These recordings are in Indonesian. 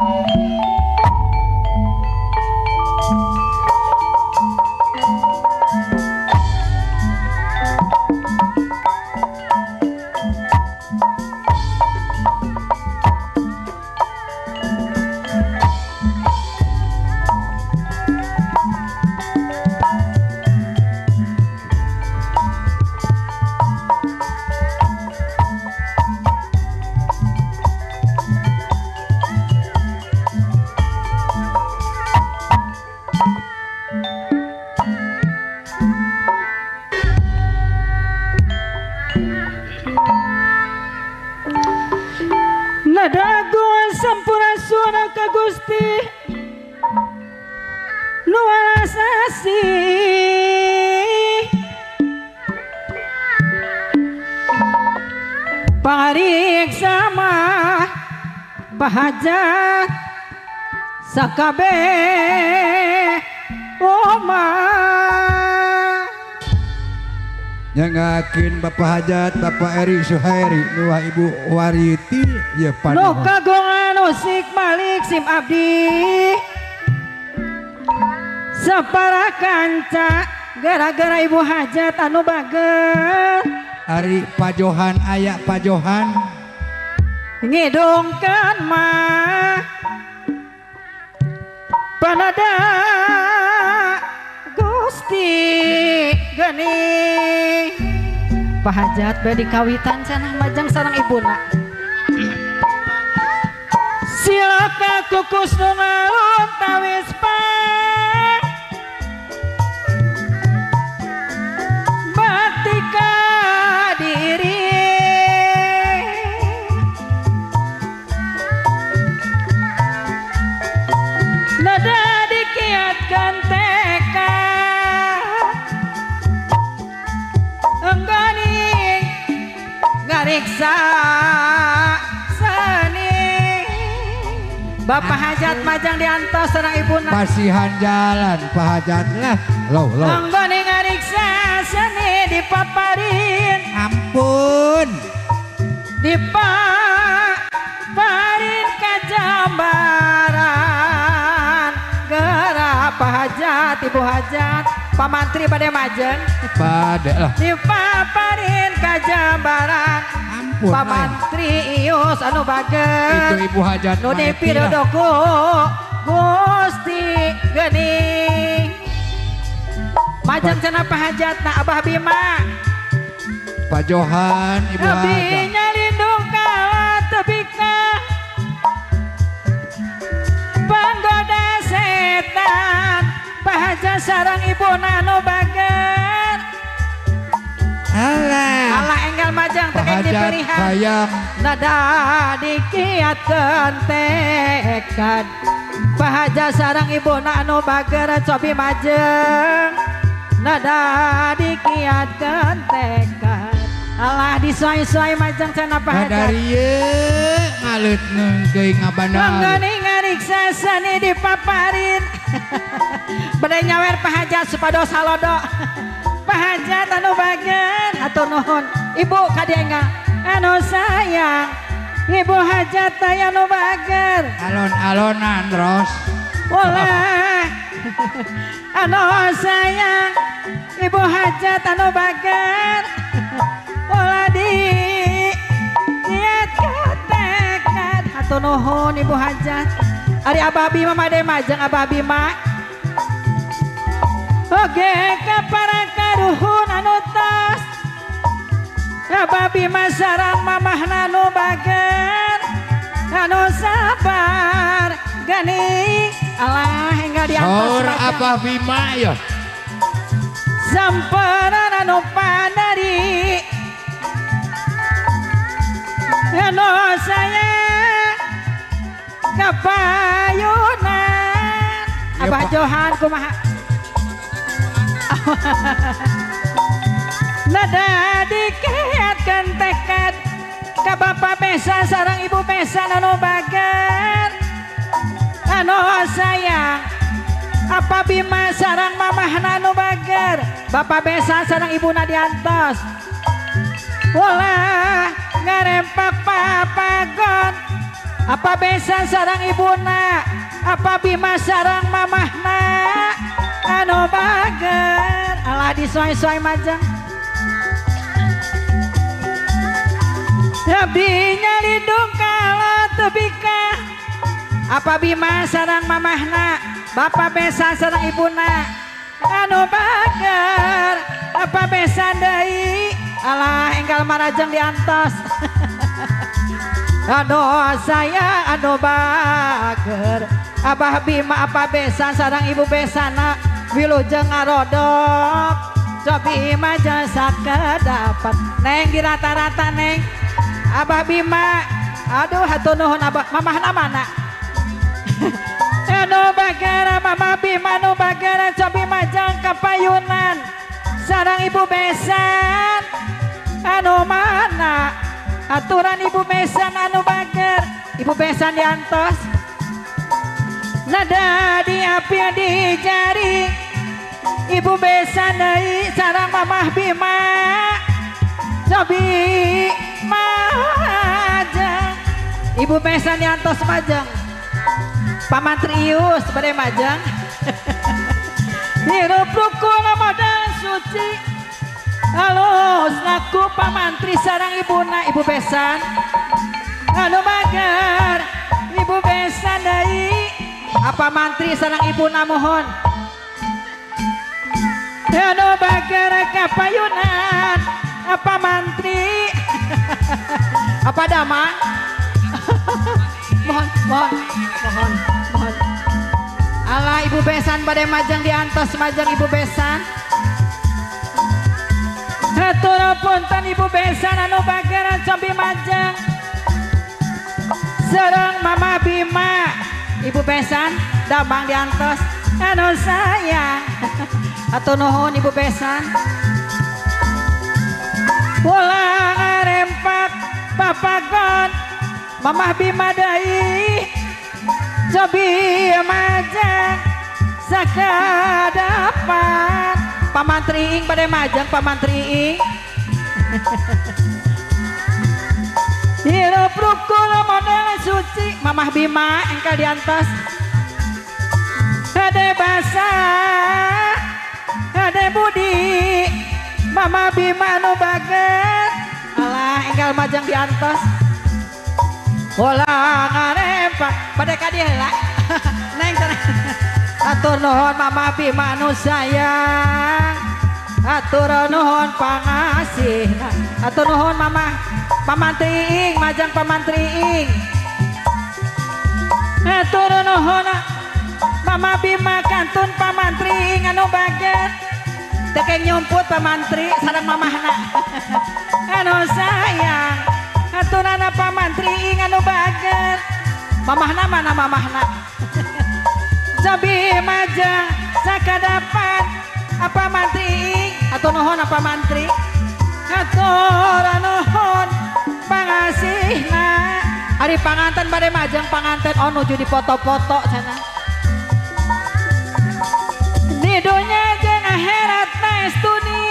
Nadago sampurasun ka Gusti nu alasasi pariksa mah bahajat sakabeh omah nyangakin Bapak Hajat Bapak Eri Suhairi nuah Ibu Wariti ya nu kagungan usik Malik Sim Abdi sapara kanca gara-gara Ibu Hajat anu bager Ari pajohan ayak pajohan ngidungkeun mah panada Gusti geuning Pak Hajat bade kawitan cenah majang sareng ibuna silaka kukus nu ngalun tawis batika diri nada dikiatkan tekad enggani ngariksa seni Bapak Hajat majang diantos sareng ibuna pasihan jalan Pak Hajat lah lo enggani ngariksa seni dipaparin ampun dipaparin kajambaran gara Pak Hajat Ibu Hajat Pak Mantri pada majeng pada lah dipaparin kajambaran ampun Pak Mantri ius anu bager itu Ibu Hajat nu dipidodoku Gusti geuning majang cenah Pak Hajat na Abah Bima Pak Johan Ibu Abdi Hajat nyalindung kala tebika panggoda setan Pak Hajat sareng ibuna anu bager Allah enggal majang Pak tekeng Hajat diperihan sayang nada dikiatkeun tekad Pak Hajat sareng ibuna anu bager cobi majeng nada dikiatkeun tekad Allah disuai-suai majang cenah Pak Hajat kadarieu ngaleutneun geuing ngabana mangani ngariksa sani dipaparin bade nyawer Pak Hajat supados halodo Pak Hajat anu bager hatur nuhun Ibu kadienggal anu sayang Ibu Hajat aya anu bager alon-alonan Ros ulah anu sayang Ibu Hajat anu bager ulah di niat tekad hatur nuhun Ibu Hajat ari Abah Bima made majeng Abah Bima oge ka para karuhun anu tos Abah Bima sareng mamahna anu bager anu sabar geuning Allah enggal diantos saur Abah Bima ya samperan anu panari anu sayang kapayunan Abah Johan kumaha nada dikiatkeun tekad ka Bapak Besan sareng Ibu Besan anu bager anu sayang Apa Bima sareng mamahna anu bager Bapak Besan sareng ibuna diantos ulah ngarempak papagon apa besan sarang ibuna, apa bima sarang mamahna anu bager alah disoy-soy majang abdi nyalindung kala tebika apa bima sarang mamahna bapak besan sarang ibuna anu bager apa besan deui alah enggal marajeng diantos aduh saya aduh bager abah bima apa besan sarang ibu besana wilujeng ngarodok cobi mah jasa kedapat neng di rata-rata neng abah bima aduh hatur nuhun abah mamahna mana anu bagara mama bima anu bagara cobi majang kapayunan sarang ibu besan anu mana aturan ibu besan anu bager ibu besan diantos nada di api di jari ibu besan deui sarang mamah bima cobi majang ibu besan diantos majang pamantrius bade majang hirup rukun modal suci halus laku pamantri sarang ibuna ibu besan anu bager ibu besan deui apa mantri sarang ibuna mohon anu bager kapayunan apa mantri apa damang mohon alah ibu besan bade majang diantos majang ibu besan hatur punten ibu besan anu bageran cobi majang sareng mama bima ibu besan damang diantos anu sayang hatur nuhun ibu besan pulang arempak papagon mamah bima deui cobi majang sakadapan pamantri ing bade majang pamantri ing hirup rukun model suci mamah bima engkal diantos ade basa ade budi mama bima anu bager alah engkal majang diantos ulang arempak pada kadieu heula neng atur nuhun mama bima anu sayang atur nuhun pangasihna atur nuhun mama pamantri ing majang pamantri ing atur nuhun mama bima kantun pamantri ing anu bager tekeng nyumput pamantri sareng mamahna anu sayang aturana pamantri ing anu bager mamahna mana mamahna cobi majang sakadapan apa mantri ing atur nuhun apa mantri atur nuhun pangasihna hari panganten bade majang panganten oh nuju di foto-foto sana di dunya jeung akhirat pestuni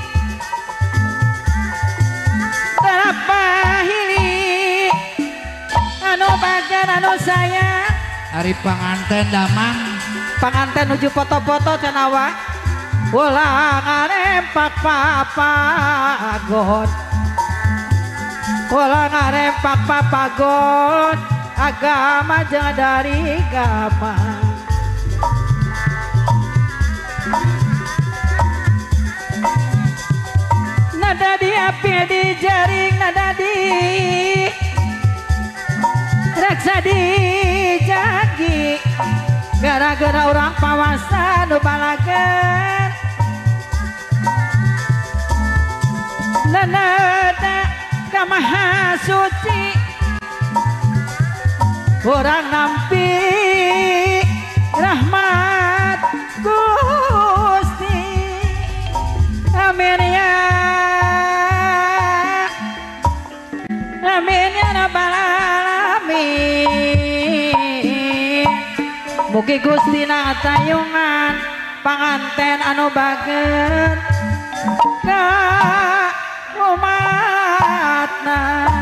terapahili anu bager anu sayang hari panganten damang panganten nuju foto-foto canawa ulang arempak papagon ulang arempak papagon agama jeung dari gama nada di api di jaring nada di raksa di jagi gara-gara orang pawasa nu balager nanada kamaha suci orang nampi rahmat Gusti amin ya rabbal alamin mugi Gusti natayungan panganten anu bager ka umatna